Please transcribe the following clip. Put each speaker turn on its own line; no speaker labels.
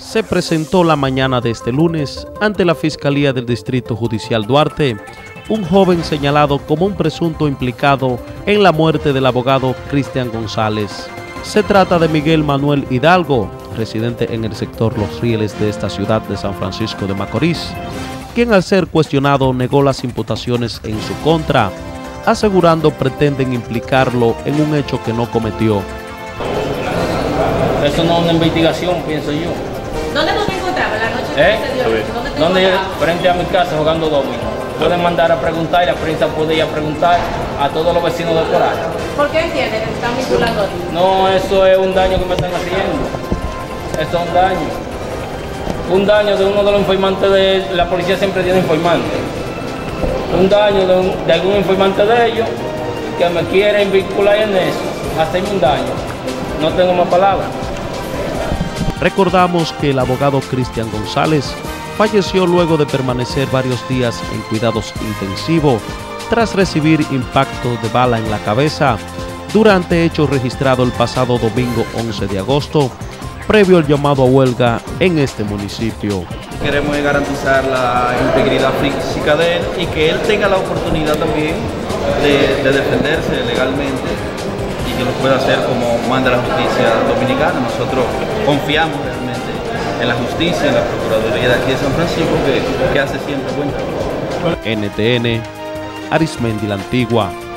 se presentó la mañana de este lunes ante la Fiscalía del Distrito Judicial Duarte un joven señalado como un presunto implicado en la muerte del abogado Cristian González. Se trata de Miguel Manuel Hidalgo, residente en el sector Los Rieles de esta ciudad de San Francisco de Macorís, quien al ser cuestionado negó las imputaciones en su contra, asegurando pretenden implicarlo en un hecho que no cometió.
Eso no es una investigación, pienso yo.
¿Dónde tú te encontrabas la noche que se dio?
¿Dónde? Frente a mi casa jugando dominó. Pueden mandar a preguntar y la prensa puede ir a preguntar a todos los vecinos de por ahí.
¿Por qué entienden que se están vinculando a ti?
No, eso es un daño que me están haciendo. Eso es un daño. Un daño de uno de los informantes de la policía, siempre tiene informantes. Un daño de algún informante de ellos que me quieren vincular en eso, hacerme un daño. No tengo más palabras.
Recordamos que el abogado Cristian González falleció luego de permanecer varios días en cuidados intensivos tras recibir impacto de bala en la cabeza durante hecho registrado el pasado domingo 11 de agosto, previo al llamado a huelga en este municipio.
Queremos garantizar la integridad física de él y que él tenga la oportunidad también de defenderse legalmente y que lo pueda hacer como manda la justicia dominicana. Nosotros confiamos realmente en la justicia, en la Procuraduría de aquí de San Francisco, que hace siempre buen trabajo.
NTN, Arismendi La Antigua.